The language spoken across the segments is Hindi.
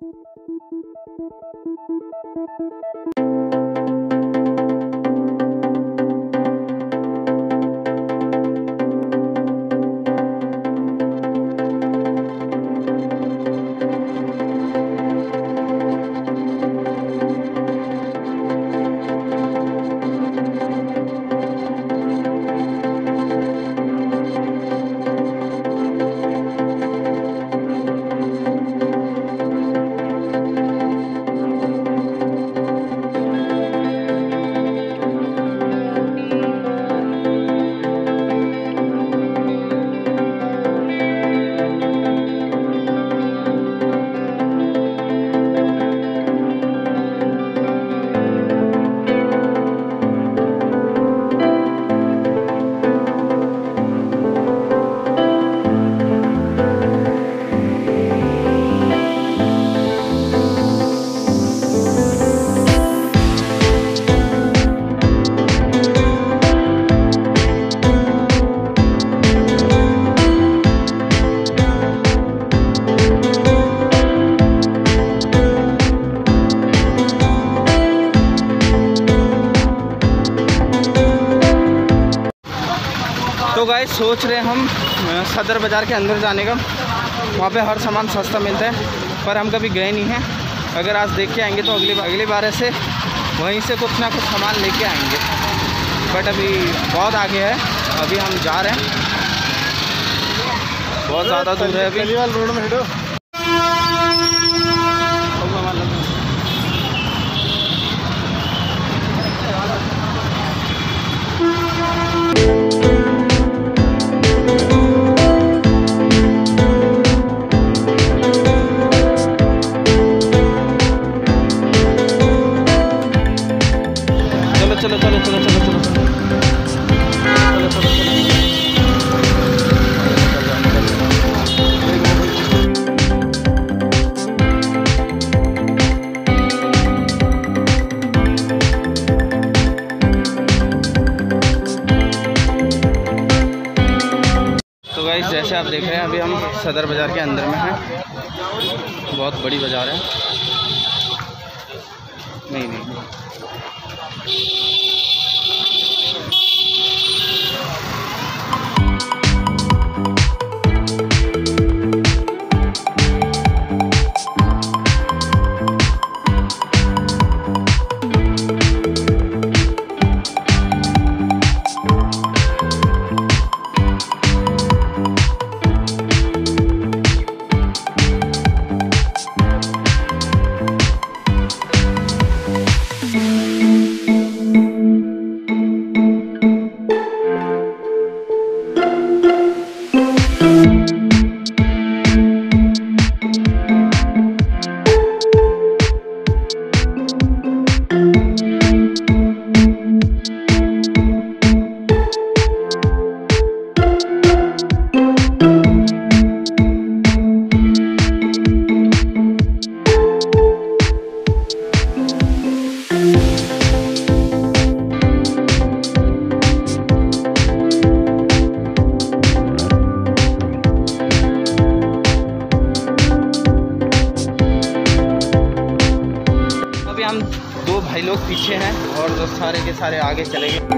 तो गाइस सोच रहे हम सदर बाज़ार के अंदर जाने का। वहाँ पे हर सामान सस्ता मिलता है, पर हम कभी गए नहीं हैं। अगर आज देख के आएंगे तो अगली बार ऐसे वहीं से कुछ ना कुछ सामान लेके आएंगे। बट अभी बहुत आगे है, अभी हम जा रहे हैं, बहुत ज़्यादा दूर है अभी। रोड में हिटो चलो चलो चलो चलो चलो चलो चलो चलो तो गाइस जैसे आप देख रहे हैं अभी हम सदर बाज़ार के अंदर में हैं। बहुत बड़ी बाज़ार है। नहीं हम दो भाई लोग पीछे हैं और जो सारे के सारे आगे चले गए।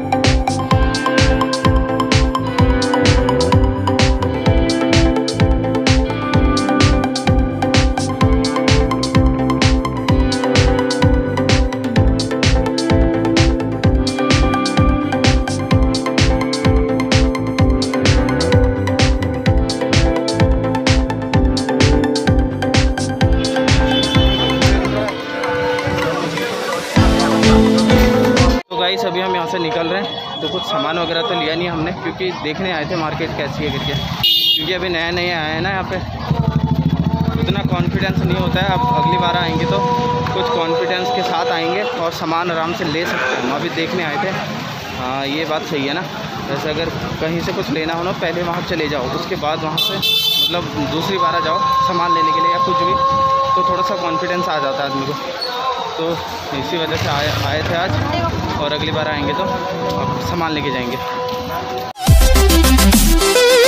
अभी हम यहाँ से निकल रहे हैं, तो कुछ सामान वगैरह तो लिया नहीं हमने, क्योंकि देखने आए थे मार्केट कैसी है करके। क्योंकि अभी नया नया आया है ना, यहाँ पे उतना कॉन्फिडेंस नहीं होता है। अब अगली बार आएंगे तो कुछ कॉन्फिडेंस के साथ आएंगे और सामान आराम से ले सकते हैं। अभी देखने आए थे। हाँ ये बात सही है ना। जैसे अगर कहीं से कुछ लेना हो ना, पहले वहाँ चले जाओ, उसके बाद वहाँ से मतलब दूसरी बार आ जाओ सामान लेने के लिए या कुछ भी, तो थोड़ा सा कॉन्फिडेंस आ जाता है आदमी को। तो इसी वजह से आए थे आज, और अगली बार आएंगे तो सामान लेके जाएंगे।